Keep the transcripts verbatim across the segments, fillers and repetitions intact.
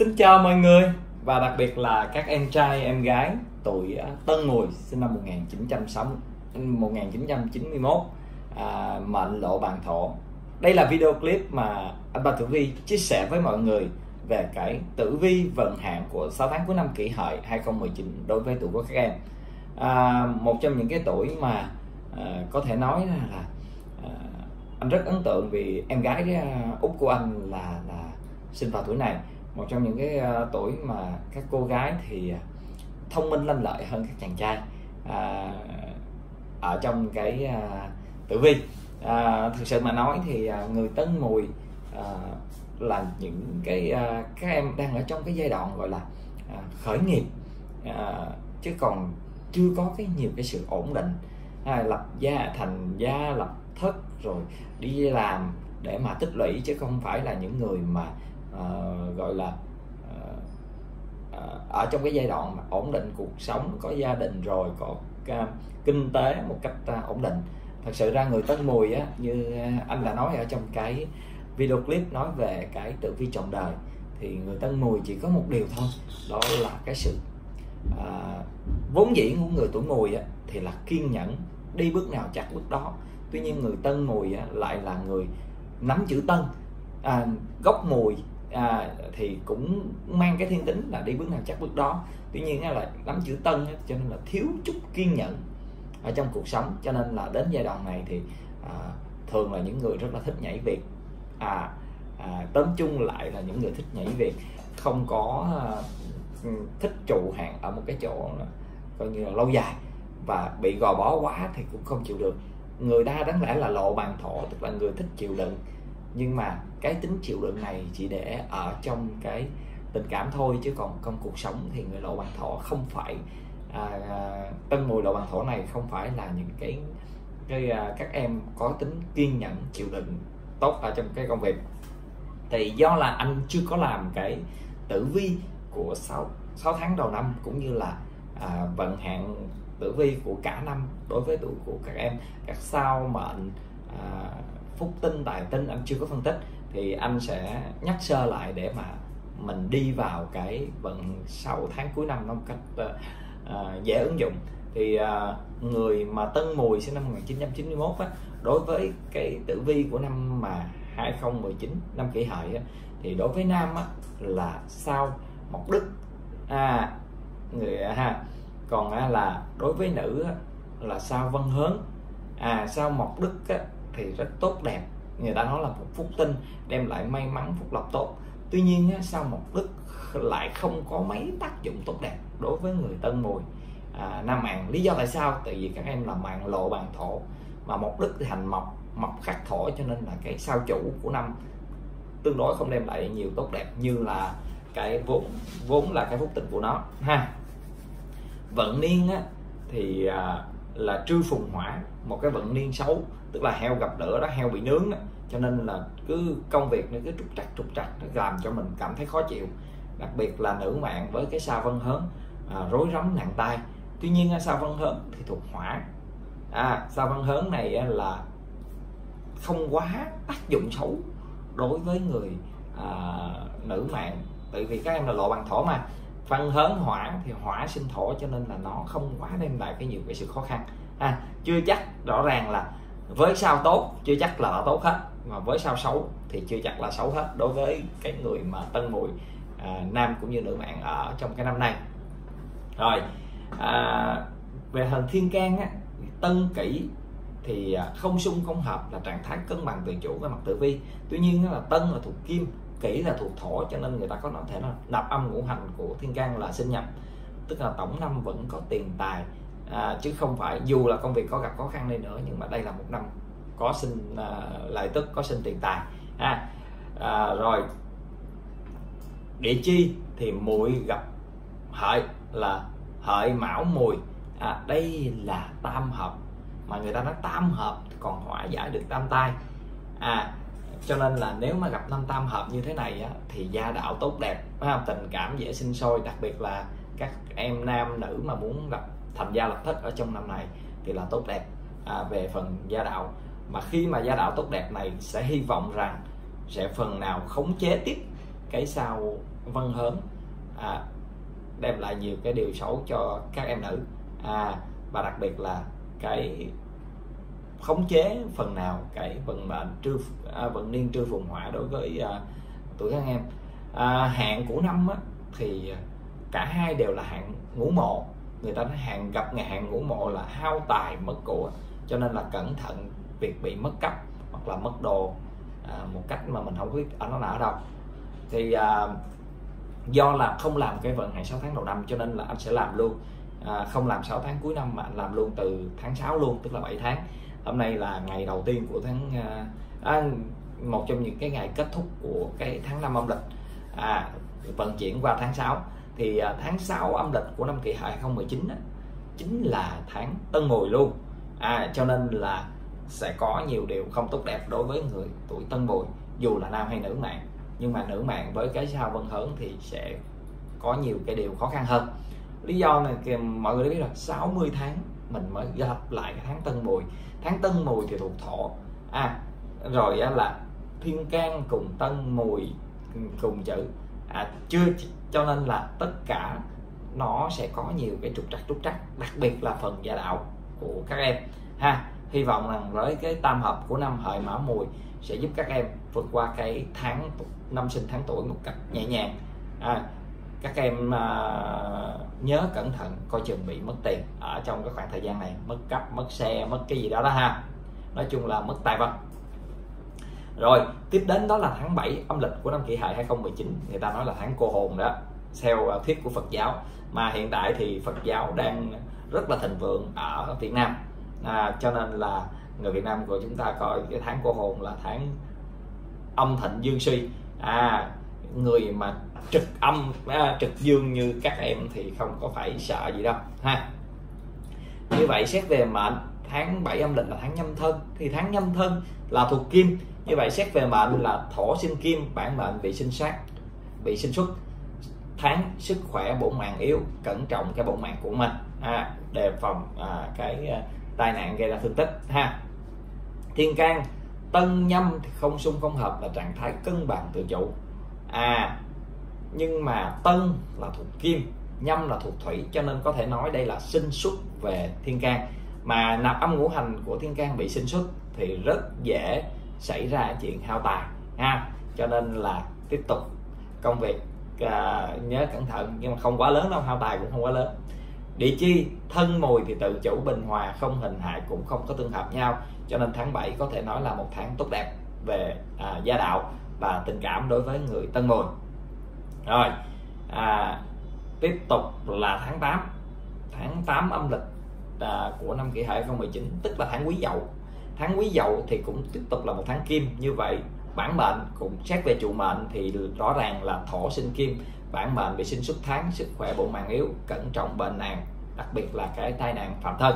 Xin chào mọi người, và đặc biệt là các em trai em gái tuổi Tân Mùi sinh năm một nghìn chín trăm chín mươi mốt, à, mệnh lộ bàn thổ. Đây là video clip mà anh Ba Tử Vi chia sẻ với mọi người về cái tử vi vận hạn của sáu tháng cuối năm Kỷ Hợi hai không một chín đối với tuổi của các em. À, một trong những cái tuổi mà à, có thể nói là, là à, anh rất ấn tượng vì em gái út của anh là là sinh vào tuổi này. Một trong những cái uh, tuổi mà các cô gái thì uh, thông minh lanh lợi hơn các chàng trai uh, ở trong cái uh, tử vi. Uh, thực sự mà nói thì uh, người Tân Mùi uh, là những cái uh, các em đang ở trong cái giai đoạn gọi là uh, khởi nghiệp, uh, chứ còn chưa có cái nhiều cái sự ổn định, uh, lập gia thành gia lập thất rồi đi làm để mà tích lũy, chứ không phải là những người mà Uh, gọi là uh, uh, ở trong cái giai đoạn mà ổn định cuộc sống, có gia đình rồi, có uh, kinh tế một cách uh, ổn định. Thật sự ra người Tân Mùi á, như anh đã nói ở trong cái video clip nói về cái tử vi trọn đời, thì người Tân Mùi chỉ có một điều thôi, đó là cái sự uh, vốn dĩ của người tuổi Mùi á, thì là kiên nhẫn, đi bước nào chắc bước đó. Tuy nhiên người Tân Mùi á, lại là người nắm chữ Tân, à, gốc Mùi À, thì cũng mang cái thiên tính là đi bước nào chắc bước đó. Tuy nhiên là nắm chữ Tân, cho nên là thiếu chút kiên nhẫn ở trong cuộc sống, cho nên là đến giai đoạn này thì à, thường là những người rất là thích nhảy việc. à, à, Tóm chung lại là những người thích nhảy việc, không có à, thích trụ hạn ở một cái chỗ coi như là lâu dài, và bị gò bó quá thì cũng không chịu được. Người ta đáng lẽ là lộ bàn thổ, tức là người thích chịu đựng, nhưng mà cái tính chịu đựng này chỉ để ở trong cái tình cảm thôi, chứ còn trong cuộc sống thì người lộ bàn thổ không phải à, Tân Mùi lộ bàn thổ này không phải là những cái, cái à, các em có tính kiên nhẫn chịu đựng tốt ở trong cái công việc. Thì do là anh chưa có làm cái tử vi của sáu tháng đầu năm, cũng như là à, vận hạn tử vi của cả năm đối với tuổi của các em, các sao mệnh à, phúc tinh tài tinh anh chưa có phân tích, thì anh sẽ nhắc sơ lại để mà mình đi vào cái vận sáu tháng cuối năm nó một cách uh, uh, dễ ứng dụng. Thì uh, người mà Tân Mùi sinh năm một nghìn chín trăm chín mươi mốt á, đối với cái tử vi của năm mà hai không một chín năm Kỷ Hợi á, thì đối với nam á, là sao Mộc Đức, à, người ha còn á, là đối với nữ á, là sao Vân Hớn. À, sao Mộc Đức á, thì rất tốt đẹp, người ta nói là một phúc tinh đem lại may mắn phúc lộc tốt. Tuy nhiên sao Mộc Đức lại không có mấy tác dụng tốt đẹp đối với người Tân Mùi à, nam mạng. Lý do tại sao? Tại vì các em là mạng lộ bàn thổ, mà Mộc Đức thì hành mộc, mộc khắc thổ, cho nên là cái sao chủ của năm tương đối không đem lại nhiều tốt đẹp như là cái vốn vốn là cái phúc tinh của nó ha. Vận niên á, thì à, là trư phùng hỏa, một cái vận niên xấu, tức là heo gặp lửa đó, heo bị nướng đó, cho nên là cứ công việc nó cứ trục trặc trục trặc, nó làm cho mình cảm thấy khó chịu. Đặc biệt là nữ mạng với cái sao Vân Hớn, à, rối rắm nặng tay. Tuy nhiên sao Vân Hớn thì thuộc hỏa, à, sao Vân Hớn này là không quá tác dụng xấu đối với người à, nữ mạng, tại vì các em là lộ bàn thổ mà. Vân Hớn hỏa thì hỏa sinh thổ, cho nên là nó không quá đem lại cái nhiều cái sự khó khăn. À, chưa chắc, rõ ràng là với sao tốt chưa chắc là, là tốt hết, mà với sao xấu thì chưa chắc là xấu hết đối với cái người mà Tân Mùi à, nam cũng như nữ mạng ở trong cái năm nay. Rồi à, về hình thiên can á, Tân Kỷ thì không xung không hợp, là trạng thái cân bằng tự chủ về mặt tử vi. Tuy nhiên là Tân là thuộc kim, Kỷ là thuộc thổ, cho nên người ta có thể là nạp âm ngũ hành của thiên can là sinh nhập, tức là tổng năm vẫn có tiền tài. À, chứ không phải dù là công việc có gặp khó khăn đi nữa, nhưng mà đây là một năm có sinh à, lợi tức, có sinh tiền tài. À, à, rồi địa chi thì Mùi gặp Hợi là Hợi Mão Mùi, à, đây là tam hợp, mà người ta nói tam hợp còn hóa giải được tam tai. À, cho nên là nếu mà gặp năm tam hợp như thế này á, thì gia đạo tốt đẹp, tình cảm dễ sinh sôi. Đặc biệt là các em nam nữ mà muốn lập thành gia lập thất ở trong năm này thì là tốt đẹp à, về phần gia đạo. Mà khi mà gia đạo tốt đẹp này sẽ hy vọng rằng sẽ phần nào khống chế tiếp cái sao vân hớn à, đem lại nhiều cái điều xấu cho các em nữ, à, và đặc biệt là cái khống chế phần nào cái vận mệnh trư à, vận niên trư phùng hỏa đối với à, tuổi các em. À, hạn của năm á, thì cả hai đều là hạn ngũ mộ, người ta nói hạn gặp ngày hạn ngũ mộ là hao tài mất của, cho nên là cẩn thận việc bị mất cắp hoặc là mất đồ à, một cách mà mình không biết ở nó là ở đâu. Thì à, do là không làm cái vận hạn sáu tháng đầu năm cho nên là anh sẽ làm luôn, à, không làm sáu tháng cuối năm mà anh làm luôn từ tháng sáu luôn, tức là bảy tháng. Hôm nay là ngày đầu tiên của tháng à, à, một trong những cái ngày kết thúc của cái tháng năm âm lịch, à, vận chuyển qua tháng sáu. Thì à, tháng sáu âm lịch của năm Kỷ Hợi hai không một chín á, chính là tháng Tân Mùi luôn, à, cho nên là sẽ có nhiều điều không tốt đẹp đối với người tuổi Tân Mùi, dù là nam hay nữ mạng. Nhưng mà nữ mạng với cái sao vân hớn thì sẽ có nhiều cái điều khó khăn hơn. Lý do này kìa, mọi người biết là sáu mươi tháng mình mới gặp lại cái tháng Tân Mùi. Tháng Tân Mùi thì thuộc Thổ, à, rồi là Thiên Can cùng Tân Mùi cùng chữ, à, chưa, cho nên là tất cả nó sẽ có nhiều cái trục trặc trục trặc, đặc biệt là phần gia đạo của các em ha. Hy vọng rằng với cái tam hợp của năm Hợi Mão Mùi sẽ giúp các em vượt qua cái tháng năm sinh tháng tuổi một cách nhẹ nhàng. À, các em à, nhớ cẩn thận, coi chừng bị mất tiền ở trong cái khoảng thời gian này, mất cắp, mất xe, mất cái gì đó đó ha. Nói chung là mất tài vật. Rồi tiếp đến đó là tháng bảy âm lịch của năm Kỷ Hợi hai không một chín, người ta nói là tháng cô hồn đó, theo thuyết của Phật giáo, mà hiện tại thì Phật giáo đang rất là thịnh vượng ở Việt Nam, à, cho nên là người Việt Nam của chúng ta coi cái tháng cô hồn là tháng âm thịnh dương suy, à, người mà trực âm à, trực dương như các em thì không có phải sợ gì đâu ha. Như vậy xét về mệnh, tháng bảy âm lịch là tháng Nhâm Thân, thì tháng Nhâm Thân là thuộc kim. Như vậy xét về mệnh là Thổ sinh kim, bản mệnh bị sinh sát, bị sinh xuất. Tháng sức khỏe bổn mạng yếu, cẩn trọng cái bổn mạng của mình, à, đề phòng à, cái à, tai nạn gây ra thương tích ha. Thiên can Tân Nhâm thì không xung không hợp, là trạng thái cân bằng tự chủ, à, nhưng mà Tân là thuộc kim, Nhâm là thuộc thủy, cho nên có thể nói đây là sinh xuất về thiên can. Mà nạp âm ngũ hành của thiên can bị sinh xuất thì rất dễ xảy ra chuyện hao tài ha, cho nên là tiếp tục công việc à, nhớ cẩn thận, nhưng mà không quá lớn đâu, hao tài cũng không quá lớn. Địa chi Thân Mùi thì tự chủ bình hòa, không hình hại cũng không có tương hợp nhau, cho nên tháng bảy có thể nói là một tháng tốt đẹp về à, gia đạo và tình cảm đối với người Tân Mùi. Rồi à, tiếp tục là tháng tám, tháng tám âm lịch à, của năm Kỷ Hợi hai không một chín, tức là tháng Quý Dậu. Tháng Quý Dậu thì cũng tiếp tục là một tháng kim. Như vậy bản mệnh cũng xét về trụ mệnh thì rõ ràng là Thổ sinh kim, bản mệnh bị sinh xuất tháng, sức khỏe bổn mạng yếu, cẩn trọng bệnh nạn, đặc biệt là cái tai nạn phạm thân.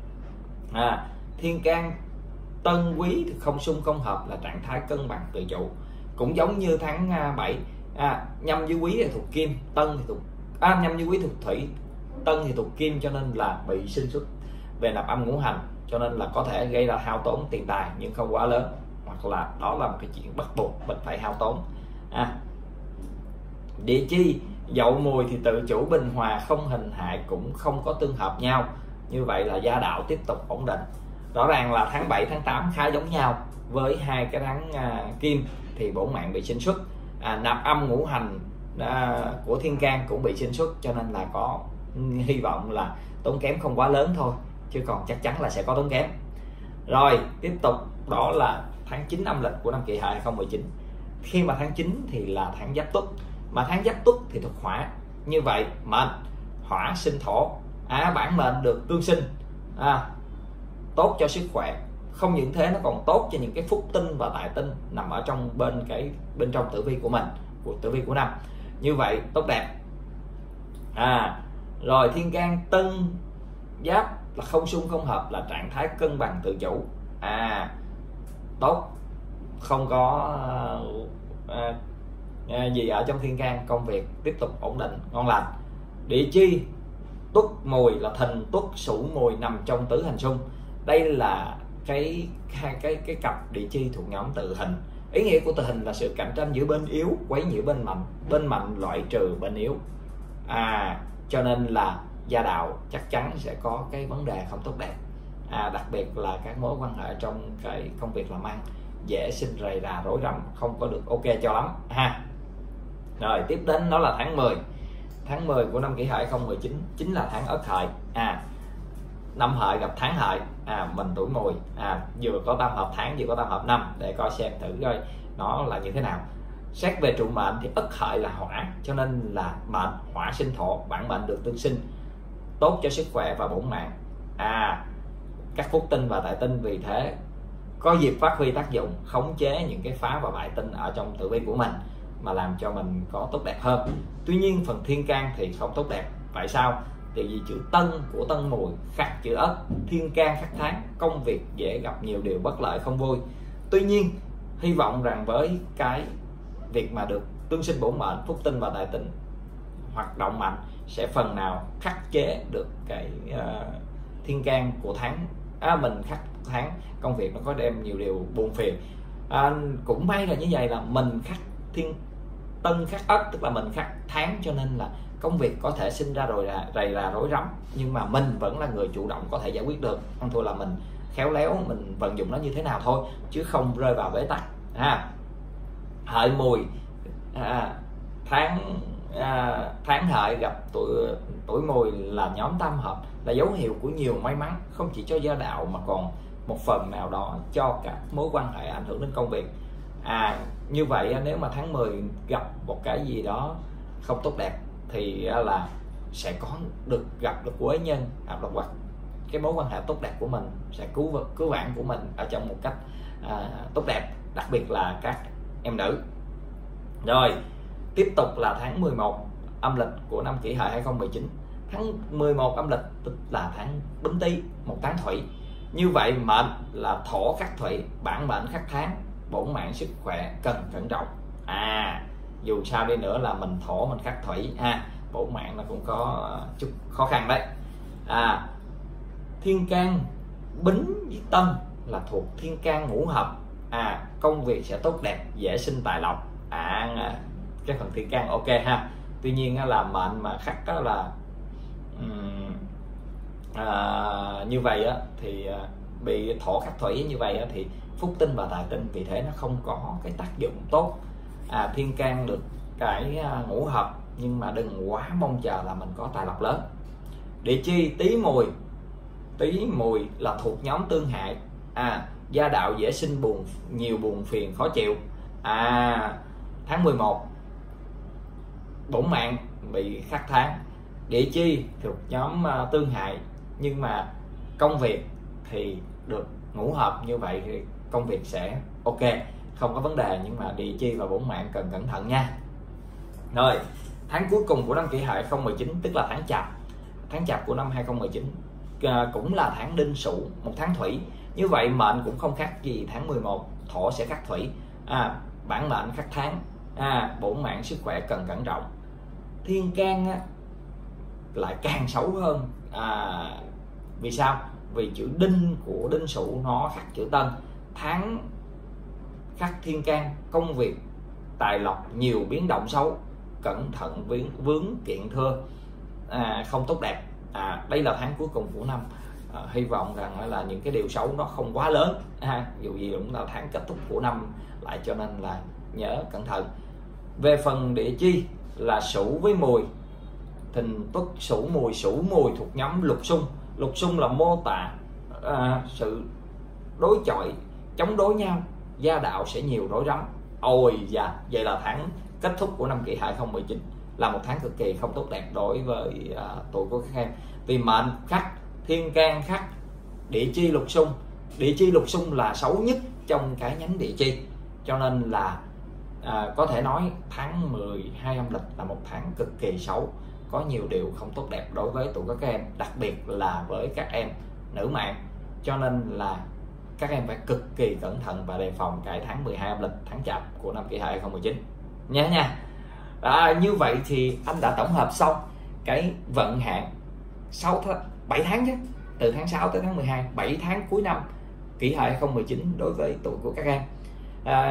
À, thiên can Tân Quý thì không xung không hợp, là trạng thái cân bằng tự chủ, cũng giống như tháng bảy. À, Nhâm với Quý thì thuộc kim, Tân thì thuộc à, Nhâm với Quý thuộc thủy, Tân thì thuộc kim, cho nên là bị sinh xuất về nạp âm ngũ hành, cho nên là có thể gây ra hao tốn tiền tài nhưng không quá lớn, hoặc là đó là một cái chuyện bắt buộc mình phải hao tốn. À, địa chi Dậu Mùi thì tự chủ bình hòa, không hình hại cũng không có tương hợp nhau, như vậy là gia đạo tiếp tục ổn định. Rõ ràng là tháng bảy tháng tám khá giống nhau, với hai cái tháng à, kim thì bổn mạng bị sinh xuất, à, nạp âm ngũ hành à, của thiên can cũng bị sinh xuất, cho nên là có hy vọng là tốn kém không quá lớn thôi, chứ còn chắc chắn là sẽ có tốn kém. Rồi tiếp tục đó là tháng chín âm lịch của năm Kỷ Hợi hai không một chín. Khi mà tháng chín thì là tháng Giáp Tuất, mà tháng Giáp Tuất thì thuộc hỏa, như vậy mệnh hỏa sinh thổ, à, bản mệnh được tương sinh, à, tốt cho sức khỏe. Không những thế, nó còn tốt cho những cái phúc tinh và tài tinh nằm ở trong bên cái bên trong tử vi của mình, của tử vi của năm, như vậy tốt đẹp. À, rồi thiên can Tân Giáp là không xung không hợp, là trạng thái cân bằng tự chủ, à, tốt, không có à, à, gì ở trong thiên can, công việc tiếp tục ổn định ngon lành. Địa chi Tuất Mùi là Thìn Tuất Sửu Mùi nằm trong tứ hành xung, đây là cái hai cái cái cặp địa chi thuộc nhóm tự hình, Ý nghĩa của tự hình là sự cạnh tranh giữa bên yếu quấy nhiễu bên mạnh, bên mạnh loại trừ bên yếu. À, cho nên là gia đạo chắc chắn sẽ có cái vấn đề không tốt đẹp. À, đặc biệt là các mối quan hệ trong cái công việc làm ăn dễ sinh rầy rà rối rắm, không có được ok cho lắm ha. Rồi tiếp đến đó là tháng mười. Tháng mười của năm Kỷ Hợi hai không một chín chính là tháng Ất Hợi. À, năm Hợi gặp tháng Hợi, à, mình tuổi Mùi, à, vừa có tam hợp tháng vừa có tam hợp năm, để coi xem thử coi nó là như thế nào. Xét về trụ mệnh thì Ất Hợi là hỏa, cho nên là mệnh hỏa sinh thổ, bản mệnh được tương sinh, tốt cho sức khỏe và bổn mạng. À, các phúc tinh và tại tinh vì thế có dịp phát huy tác dụng, khống chế những cái phá và bại tinh ở trong tử vi của mình, mà làm cho mình có tốt đẹp hơn. Tuy nhiên phần thiên can thì không tốt đẹp. Tại sao? Tại vì chữ Tân của Tân Mùi khắc chữ Ất, thiên can khắc tháng, công việc dễ gặp nhiều điều bất lợi không vui. Tuy nhiên hy vọng rằng với cái việc mà được tương sinh bổn mệnh, phúc tinh và đại tinh hoạt động mạnh sẽ phần nào khắc chế được cái uh, thiên can của tháng. À, mình khắc tháng, công việc nó có đem nhiều điều buồn phiền. À, cũng may là như vậy, là mình khắc thiên Tân khắc Ất, tức là mình khắc tháng, cho nên là công việc có thể sinh ra rồi là rầy rà rối rắm, nhưng mà mình vẫn là người chủ động có thể giải quyết được. Không thua là mình khéo léo mình vận dụng nó như thế nào thôi, chứ không rơi vào bế tắc. Ha, Hợi Mùi, à, tháng à, tháng Hợi gặp tuổi tuổi Mùi là nhóm tam hợp, là dấu hiệu của nhiều may mắn, không chỉ cho gia đạo mà còn một phần nào đó cho các mối quan hệ ảnh hưởng đến công việc. À, như vậy nếu mà tháng mười gặp một cái gì đó không tốt đẹp thì là sẽ có được gặp được quý nhân, hoặc cái mối quan hệ tốt đẹp của mình sẽ cứu vật cứu vãn của mình ở trong một cách à, tốt đẹp, đặc biệt là các em nữ. Rồi tiếp tục là tháng mười một âm lịch của năm Kỷ Hợi hai không một chín. Tháng mười một âm lịch tức là tháng Bính Tý, một tháng thủy. Như vậy mệnh là thổ khắc thủy, bản mệnh khắc tháng, bổn mạng sức khỏe cần cẩn trọng. À, dù sao đi nữa là mình thổ mình khắc thủy ha, bổn mạng nó cũng có chút khó khăn đấy. À, thiên can Bính với Tân là thuộc thiên can ngũ hợp. À, công việc sẽ tốt đẹp, dễ sinh tài lộc. À, cái phần thiên can ok ha. Tuy nhiên là mệnh mà khắc đó là um, à, như vậy á, thì bị thổ khắc thủy như vậy á, thì phúc tinh và tài tinh vì thế nó không có cái tác dụng tốt. À, thiên can được cái ngũ hợp, nhưng mà đừng quá mong chờ là mình có tài lộc lớn. Địa chi Tý Mùi, Tý Mùi là thuộc nhóm tương hại. À, gia đạo dễ sinh buồn, nhiều buồn phiền khó chịu. À, tháng mười một bổn mạng bị khắc tháng, địa chi thuộc nhóm uh, tương hại, nhưng mà công việc thì được ngũ hợp, như vậy thì công việc sẽ ok, không có vấn đề, nhưng mà địa chi và bổn mạng cần cẩn thận nha. Rồi tháng cuối cùng của năm Kỷ Hợi hai không một chín tức là tháng Chạp. Tháng Chạp của năm hai không một chín uh, cũng là tháng Đinh Sửu, một tháng thủy. Như vậy mệnh cũng không khác gì tháng mười một, thổ sẽ khắc thủy. À, bản mệnh khắc tháng. À, bổn mạng sức khỏe cần cẩn trọng. Thiên can á, lại càng xấu hơn. À, vì sao? Vì chữ đinh của Đinh Sửu nó khắc chữ Tân, tháng khắc thiên can, công việc tài lộc nhiều biến động xấu, cẩn thận vướng, vướng kiện thưa, à, không tốt đẹp. À, đây là tháng cuối cùng của năm. À, hy vọng rằng là những cái điều xấu nó không quá lớn. À, dù gì cũng là tháng kết thúc của năm lại, cho nên là nhớ cẩn thận. Về phần địa chi là Sửu với Mùi, Thìn Tuất Sửu Mùi. Sửu Mùi thuộc nhóm lục xung. Lục xung là mô tả à, sự đối chọi, chống đối nhau, gia đạo sẽ nhiều rối rắm. Ôi dạ, vậy là tháng kết thúc của năm Kỷ Hợi hai không một chín là một tháng cực kỳ không tốt đẹp đối với à, tuổi của các em. Vì mệnh khắc thiên can khắc địa chi lục xung, địa chi lục xung là xấu nhất trong cái nhánh địa chi, cho nên là à, có thể nói tháng mười hai âm lịch là một tháng cực kỳ xấu, có nhiều điều không tốt đẹp đối với tuổi các em, đặc biệt là với các em nữ mạng, cho nên là các em phải cực kỳ cẩn thận và đề phòng cái tháng mười hai âm lịch, tháng Chạp của năm Kỷ Hợi hai không một chín nhé nha. À, như vậy thì anh đã tổng hợp xong cái vận hạn sáu tháng, bảy tháng chứ, từ tháng sáu tới tháng mười hai, bảy tháng cuối năm Kỷ Hợi hai không một chín đối với tuổi của các em. À,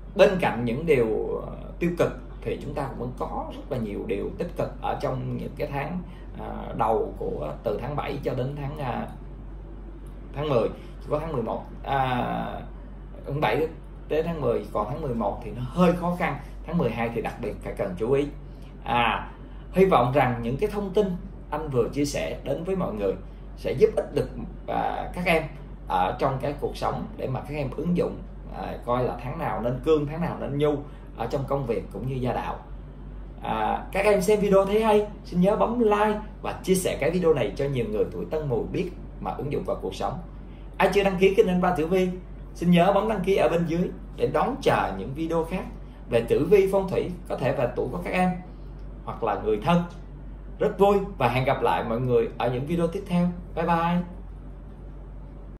bên cạnh những điều tiêu cực thì chúng ta cũng vẫn có rất là nhiều điều tích cực ở trong những cái tháng à, đầu của từ tháng bảy cho đến tháng à, tháng mười. Chỉ có tháng mười một à, tháng bảy đến tháng mười, còn tháng mười một thì nó hơi khó khăn, tháng mười hai thì đặc biệt phải cần chú ý. à, hy vọng rằng những cái thông tin anh vừa chia sẻ đến với mọi người sẽ giúp ích được à, các em ở trong cái cuộc sống, để mà các em ứng dụng à, coi là tháng nào nên cương, tháng nào nên nhu ở trong công việc cũng như gia đạo. à, các em xem video thấy hay, xin nhớ bấm like và chia sẻ cái video này cho nhiều người tuổi Tân Mùi biết mà ứng dụng vào cuộc sống. Ai chưa đăng ký kênh Anh Ba Tử Vi, xin nhớ bấm đăng ký ở bên dưới để đón chờ những video khác về tử vi phong thủy, có thể về tuổi của các em hoặc là người thân. Rất vui và hẹn gặp lại mọi người ở những video tiếp theo. Bye bye.